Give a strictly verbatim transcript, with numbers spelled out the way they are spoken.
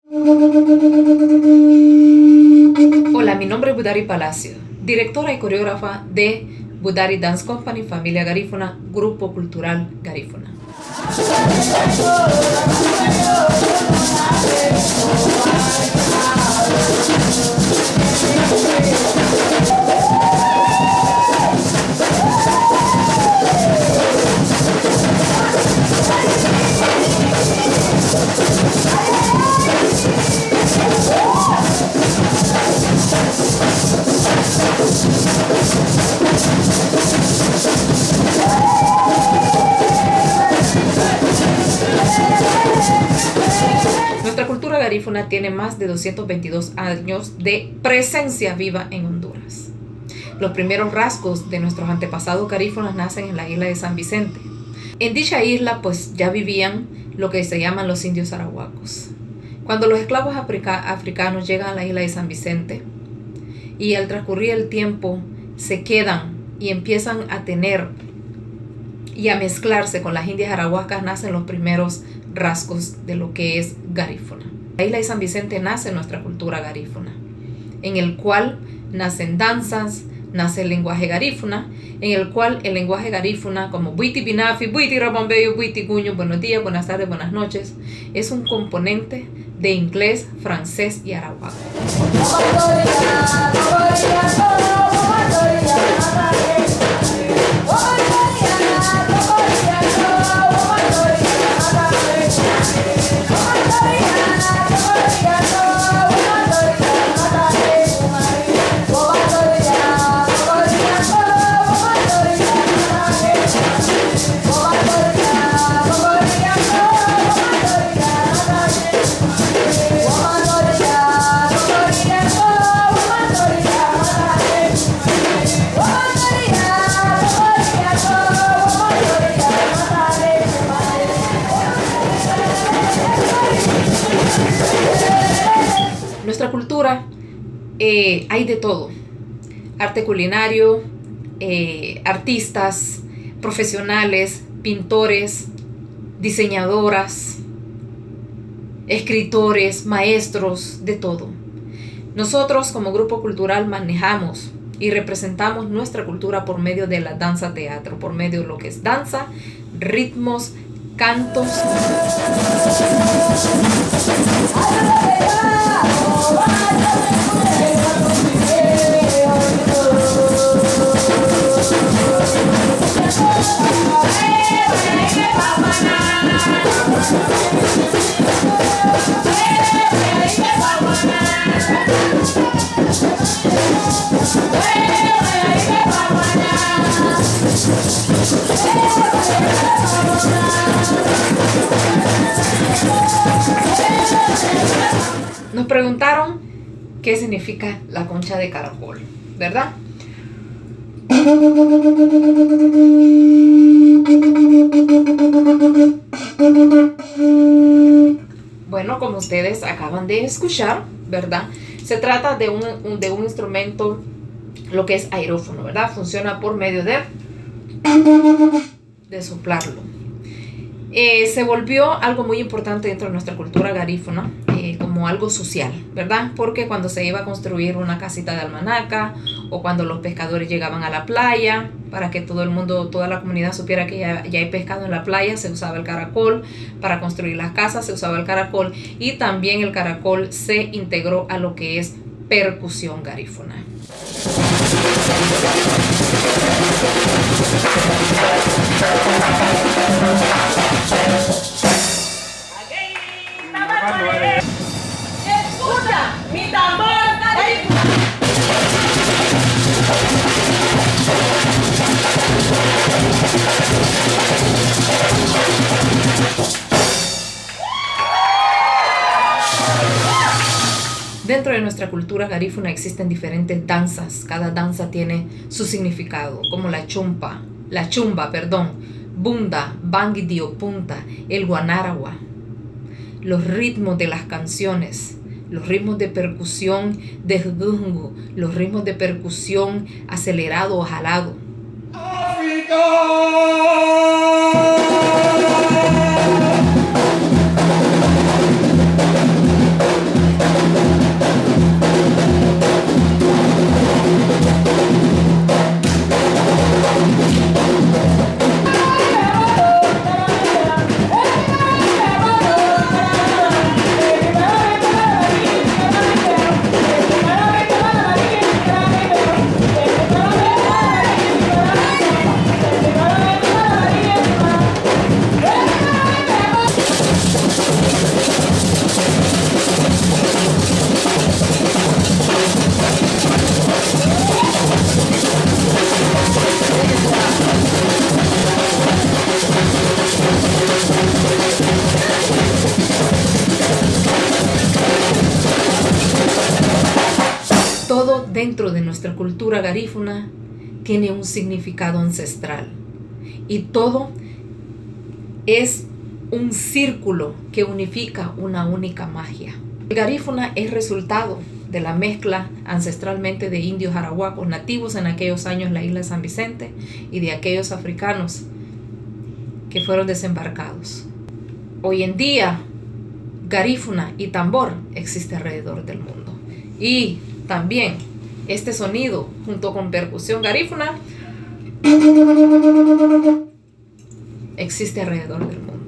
Hola, mi nombre es Budari Palacio, directora y coreógrafa de Budari Dance Company, Familia Garífuna, Grupo Cultural Garífuna. Nuestra cultura garífuna tiene más de doscientos veintidós años de presencia viva en Honduras. Los primeros rasgos de nuestros antepasados garífunas nacen en la isla de San Vicente. En dicha isla pues ya vivían lo que se llaman los indios arahuacos. Cuando los esclavos africa africanos llegan a la isla de San Vicente y al transcurrir el tiempo se quedan y empiezan a tener y a mezclarse con las indias arahuacas, nacen los primeros rasgos de lo que es garífuna. La isla de San Vicente nace nuestra cultura garífuna, en el cual nacen danzas, nace el lenguaje garífuna, en el cual el lenguaje garífuna, como buiti binafi, buiti rabambeyo, buiti cuño, buenos días, buenas tardes, buenas noches, es un componente de inglés, francés y arahuaco. Nuestra cultura eh, hay de todo: arte culinario, eh, artistas, profesionales, pintores, diseñadoras, escritores, maestros, de todo. Nosotros como grupo cultural manejamos y representamos nuestra cultura por medio de la danza teatro, por medio de lo que es danza, ritmos, cantos. Nos preguntaron qué significa la concha de caracol, ¿verdad? Bueno, como ustedes acaban de escuchar, ¿verdad? Se trata de un, un, de un instrumento, lo que es aerófono, ¿verdad? Funciona por medio de, de soplarlo. Eh, se volvió algo muy importante dentro de nuestra cultura garífuna, eh, como algo social, ¿verdad? Porque cuando se iba a construir una casita de almanaca o cuando los pescadores llegaban a la playa, para que todo el mundo, toda la comunidad supiera que ya, ya hay pescado en la playa, se usaba el caracol. Para construir las casas se usaba el caracol, y también el caracol se integró a lo que es percusión garífuna. Escucha mi tambor garífuna. Dentro de nuestra cultura garífuna existen diferentes danzas. Cada danza tiene su significado, como la chumpa, la chumba, perdón, bunda, bangidio punta, el guanaragua. Los ritmos de las canciones, los ritmos de percusión de gungu, los ritmos de percusión acelerado o jalado. ¡África! dentro de nuestra cultura garífuna tiene un significado ancestral. Y todo es un círculo que unifica una única magia. El garífuna es resultado de la mezcla ancestralmente de indios arahuacos nativos en aquellos años en la isla de San Vicente y de aquellos africanos que fueron desembarcados. Hoy en día, garífuna y tambor existe alrededor del mundo. Y también este sonido junto con percusión garífuna existe alrededor del mundo.